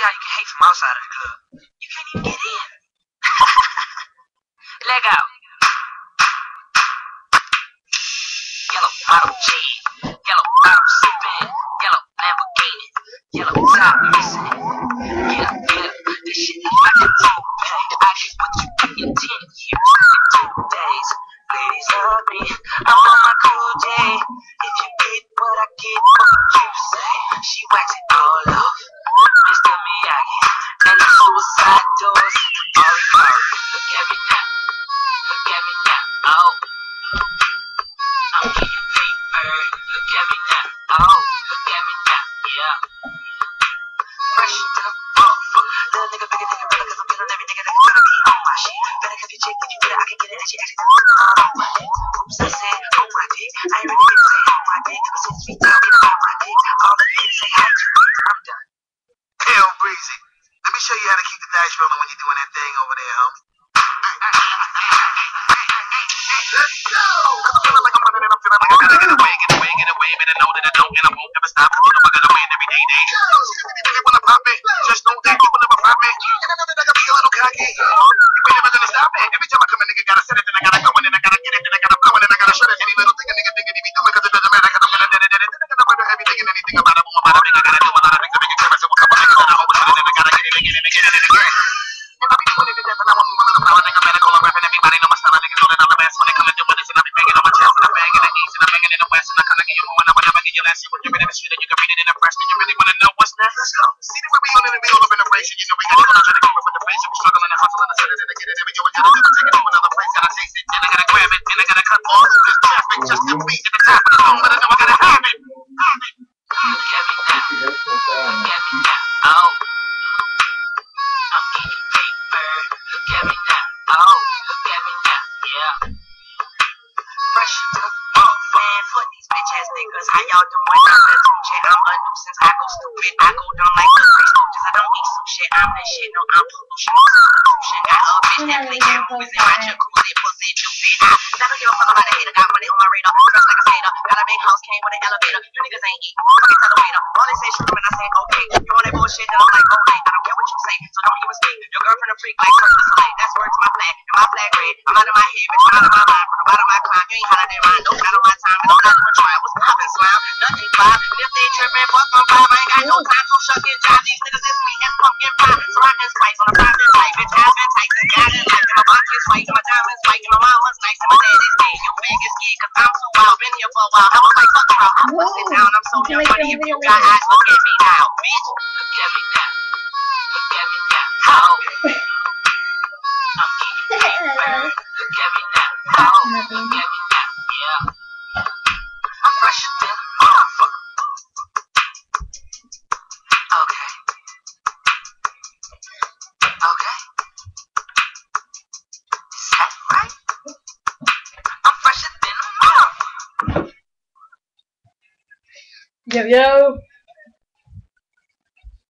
see how you can hate from outside of the club. You can't even get in. Leg out. Yellow bottom chin. Yellow bottom sipping. Yellow Lamborghini. Yellow top missing. Yeah. This shit is like a team pay. I can put you in 10 years, in 10 days. Ladies love me. I'm on my cool J. If you get what I get, what you say? She wax it all off. Mr. Miyagi. And the suicide doors. Ari. Look at me now. Look at me now. Oh. I'm getting paper. Look at me now. Oh. Look at me now. Yeah. Fresh to the little nigga, bigger nigga, real, cause I'm feeling every nigga that gonna be on my shit. Better cut your chick when you get it, I can get it, and she actually doesn't on my dick. Oops, I said on my dick. I ain't really gonna say on my dick, but since we talking about my dick, all I need to say hi to it. I'm done. Hell, Breezy. Let me show you how to keep the dice rolling when you're doing that thing over there, homie. Let's go! I'm feeling like I'm running and I'm feeling like I gotta get away, better know that I don't and I won't ever stop, cause you know I gotta win every day. You wanna pop it, just know that you will never pop it. You know that I gotta be a little cocky. You ain't never gonna stop it. Every time I come in, nigga gotta set it, then I gotta go in, then I gotta get it, then I gotta blow it, then I gotta shut it. Any little thing a nigga think he be doing, cause it doesn't matter, cause I'm gonna dead it, then I gotta murder everything and anything about it. Boom, about it, I gotta do a lot of things to make it clear. So a couple niggas that I hope with it, then I gotta get it again. And I be doing it again, and I want me to power, nigga better call a rapping. Everybody know my style, niggas know that I'm the best when they come and do this, and I be banging on my chest, and I'm banging in the east, and I'm banging in the west, and I kinda get you more, and I would never get your last. You when you're in the street, and you can read it in the press, and you really wanna know what's next. Let's go. See the way we on it, and we all up in the race, and you know we got it, I'm trying to keep it with the face, and we struggling and hustling, and set it, and I get it, every yo, and gotta take it to another place, gotta taste it, then I gotta grab it, then I gotta cut all through this traffic, just to be at the top of the phone, but I know I gotta have it. Look at me now. Look at me now. Oh. I'm getting paper. Look at me now. Oh. Look at me now. Yeah. Fresh to the man, fuck these bitch ass niggas. How y'all doing? I'm the Tucci. I'm a nuisance. I go stupid. I go dumb like the three stooges. I don't eat some shit. I'm the shit. No, I'm pollution. No substitution. Got a bitch that play game movies in my jacuzzi. Pussy juicy. I never give a fuck about a hater. Got money on my radar. Dressed like a skater. Got a big house. Came with an elevator. You niggas ain't eat. Fucking tell the waiter. All they say is shoot him and I say okay. You want that bullshit? Then I'm like, oh, I don't care what you say. So don't even speak. Your girlfriend a freak like Cirque du Soleil. That's word to my flag. And my flag red. I'm out of my head, bitch. I'm out of my mind. From the bottom of my climb. You ain't hotter than mine. No, not on my time. And I'm not doing try. What's poppin', slime? Nothing five. And if they trippin', fuck on five. I ain't got no time to shuck and jive. These niggas is sweet as pumpkin pie. So I can spice on the fries and tight. Bitch, I've been tight and got it like. And my box is white. And my diamonds white. And my mom was nice. And my dad is dead. Your bag is scared. Cause I'm too wild. Been here for a while. I was like, fuck y'all. Sit down. I'm so young. Money if you got eyes. Look at me now. Bitch. Look at me now. Look at me now. Oh. I'm getting paper. Look at me now. Oh. Look at me now. Yeah. I'm fresher than a motherfucker. Okay. Okay. Is that right? I'm fresher than a motherfucker. Yo.